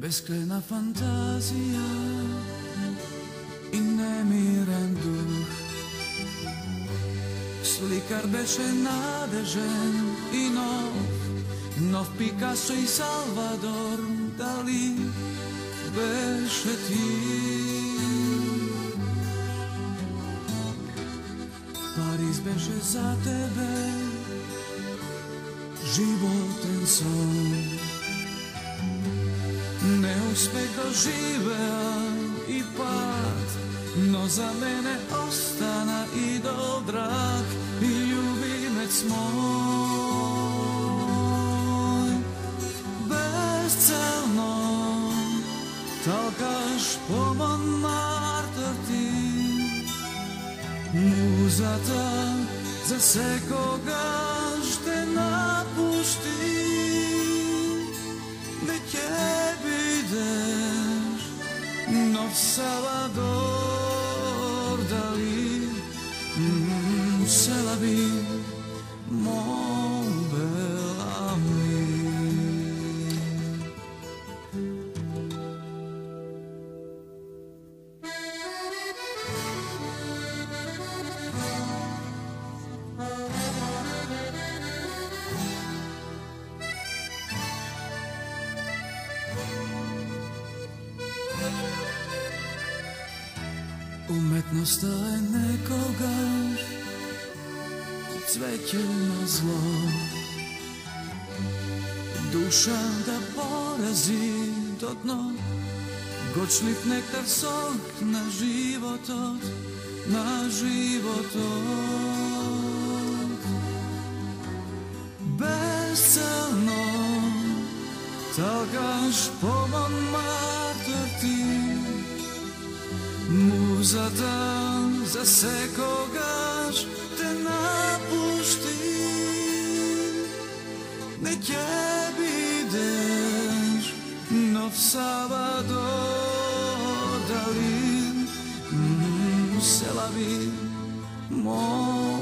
Beskrajna fantazija i nemiran duh. Slikar beše nadežen i nov Picasso i Salvador Dali beše ti. Pariz beše za tebe životen son. Neuspeh doživea i pad, no za mene ostana idol drag i ljubimec moj. Bezcelno talkaš po Montmartre ti, muza ta za se kogaž te napušti. Nov Salvador Dali, Tel Aviv, mon bel ami. Umetnost je nekogaž cveće na zlo. Duša da porazi do dno, gočljiv nektar sok na životot, na životot. Bezcelno talkaš po Montmartre ti, muza ta za se kogaž te napušti. Neće bideš Nov Salvador Dali, Tel Aviv, mon